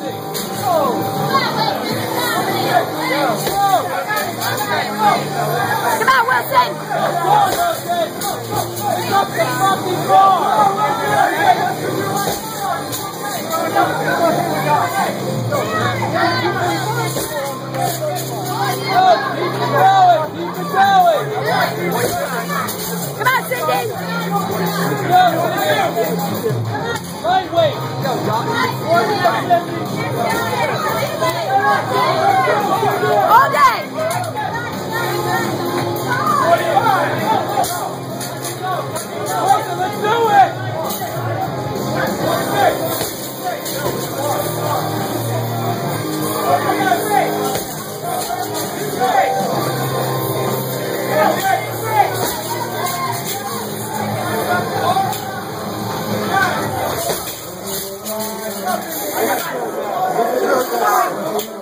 Come on, Wilson! Come on, Cindy! Right way! All day! Let's do it! I got